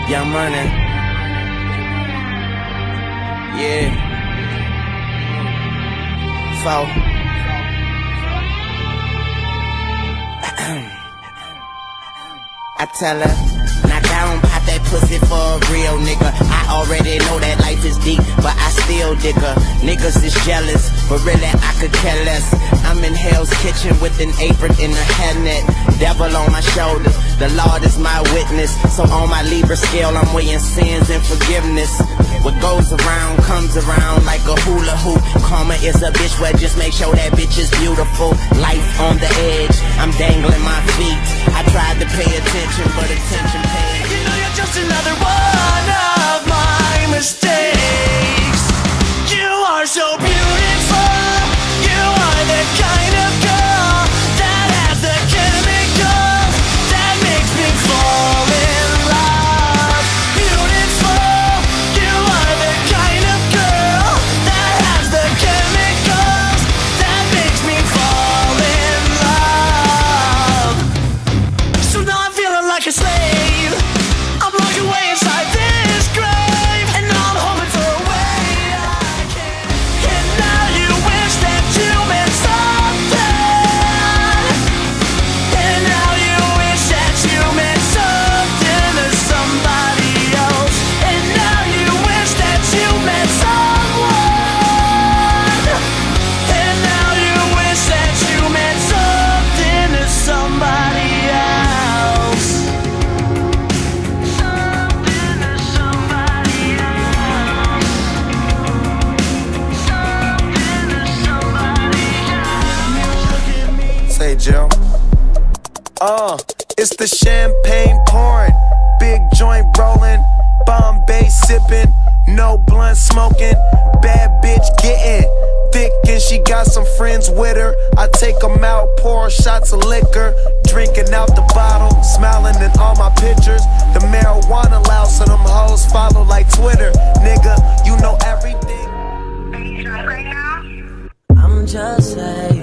Young Money. Yeah. Four. I tell her, knock down, pop that pussy for a real nigga. I already know that life is deep, but I still dig her. Niggas is jealous, but really I could care less. I'm in Hell's Kitchen with an apron and a hairnet. Devil on my shoulders, the Lord is my witness. So on my Libra scale, I'm weighing sins and forgiveness. What goes around comes around like a hula hoop. Karma is a bitch, well just make sure that bitch is beautiful. Life on the edge, I'm dangling my feet. I tried to pay attention, but attention paid. You know you're just another one of my mistakes. You are so beautiful. You are the kind of girl that has the chemical that makes me fall in love. Beautiful. You are the kind of girl that has the chemicals that makes me fall in love. So now I'm feeling like a slave. I'm locked away inside this grave, and I'm hoping for a way I can. And now you wish that you meant something. And now you wish that you meant something to somebody else. And now you wish that you meant someone. And now you wish that you meant something to somebody else. Something to somebody else. Something to somebody else. Say, Jill. It's the champagne pouring, big joint rolling, Bombay sipping, no blunt smoking, bad bitch getting thick and she got some friends with her. I take them out, pour shots of liquor, drinking out the bottle, smiling in all my pictures. The marijuana loud, so them hoes follow like Twitter. Nigga, you know everything. I'm just saying.